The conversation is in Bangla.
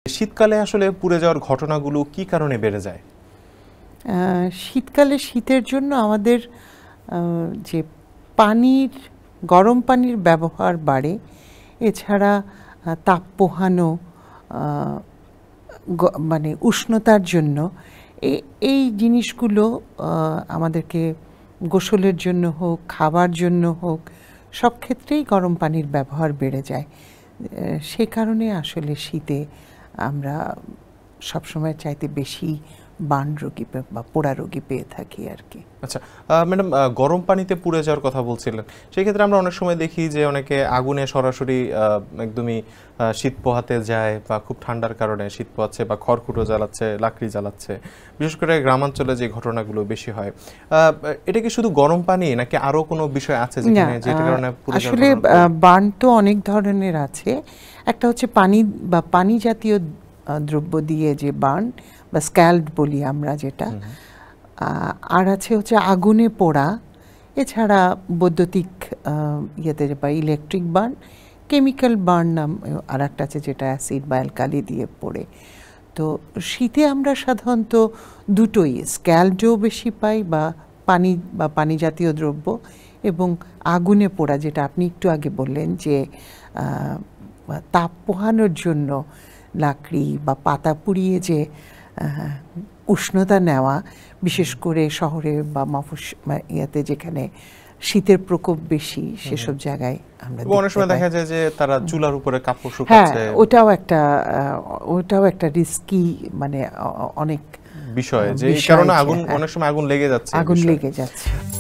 শীতকালে আসলে পুড়ে যাওয়ার ঘটনাগুলো কি কারণে বেড়ে যায়? শীতকালে শীতের জন্য আমাদের যে গরম পানির ব্যবহার বাড়ে, এছাড়া তাপ পোহানো, মানে উষ্ণতার জন্য এই জিনিসগুলো আমাদেরকে গোসলের জন্য হোক, খাবার জন্য হোক, সব ক্ষেত্রেই গরম পানির ব্যবহার বেড়ে যায়। সে কারণে আসলে শীতে আমরা সবসময় চাইতে বেশি বার্ন রোগী বা পোড়া রোগী পেয়ে থাকি আর কি। আচ্ছা ম্যাডাম, গরম পানিতে পুড়ে যাওয়ার কথা বলছিলেন, সেক্ষেত্রে আমরা অনেক সময় দেখি যে অনেকে আগুনে সরাসরি একদমই শীত পোহাতে যায়, বা খুব ঠান্ডার কারণে শীত পোহাচ্ছে বা খড়কুটো জ্বালাচ্ছে, লাকড়ি জ্বালাচ্ছে। বিশেষ করে গ্রামাঞ্চলে যে ঘটনাগুলো বেশি হয়, এটা কি শুধু গরম পানি নাকি আরো কোনো বিষয় আছে যেটার কারণে আসলে বার্ন তো অনেক ধরনের আছে। একটা হচ্ছে পানি বা পানি জাতীয় দ্রব্য দিয়ে যে বার্ন বা স্ক্যাল্ড বলি আমরা যেটা, আর আছে হচ্ছে আগুনে পোড়া, এছাড়া বৈদ্যুতিক ইয়েতে বা ইলেকট্রিক বার্ন, কেমিক্যাল বার্ন নাম আর একটা আছে যেটা অ্যাসিড বা অ্যালকালি দিয়ে পোড়ে। তো শীতে আমরা সাধারণত দুটোই, স্ক্যাল্ডও বেশি পাই বা পানি জাতীয় দ্রব্য, এবং আগুনে পোড়া যেটা আপনি একটু আগে বললেন যে তাপ পোহানোর জন্য লাকড়ি বা পাতা পুড়িয়ে যে উষ্ণতা নেওয়া, বিশেষ করে শহরে বা ইয়াতে যেখানে শীতের প্রকোপ বেশি, সেসব জায়গায় আমরা অনেক সময় দেখা যায় যে তারা চুলার উপরে কাপড় শুকাচ্ছে। হ্যাঁ, ওটাও একটা রিস্কি, মানে অনেক বিষয়, যে কারণে অনেক সময় আগুন লেগে যাচ্ছে।